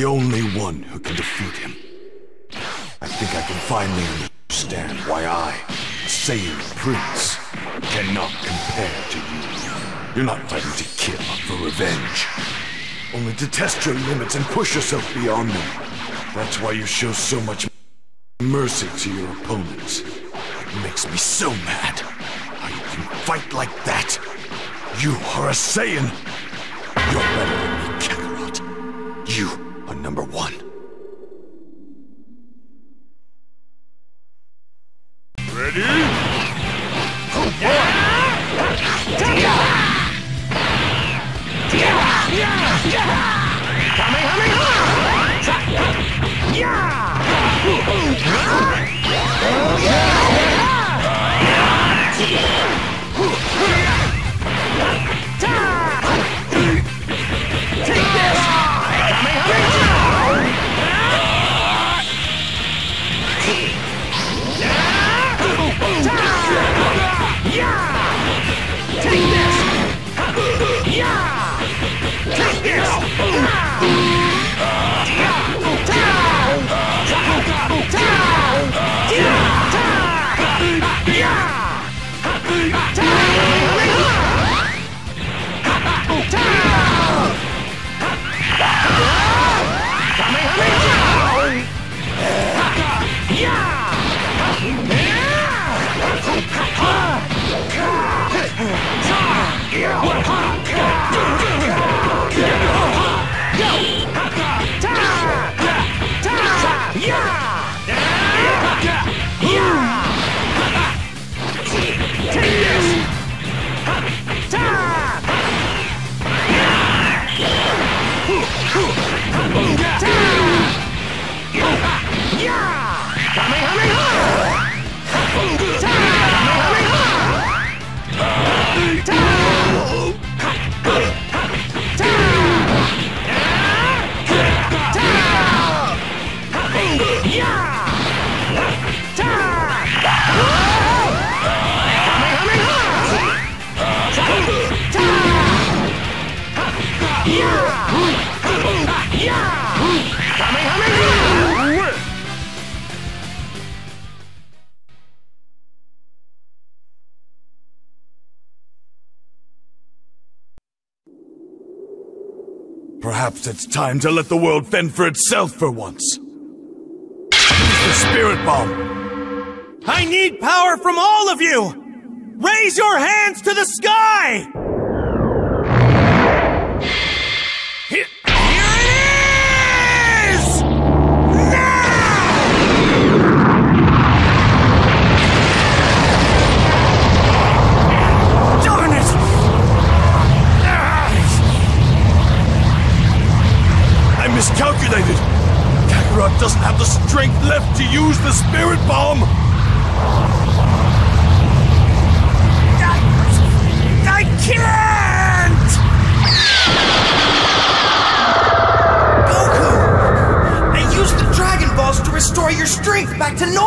the only one who can defeat him. I think I can finally understand why I, a Saiyan prince, cannot compare to you. You're not fighting to kill, for revenge. Only to test your limits and push yourself beyond them. That's why you show so much mercy to your opponents. It makes me so mad. How you can fight like that? You are a Saiyan! You're better than me, Kakarot. You are number one. Ready? Oh boy! Perhaps it's time to let the world fend for itself for once. Use the Spirit Bomb! I need power from all of you! Raise your hands to the sky! Here it is! Now! Darn it! I miscalculated! Kakarot doesn't have the strength left to use the Spirit Bomb! I can't! Goku! I used the Dragon Balls to restore your strength back to normal!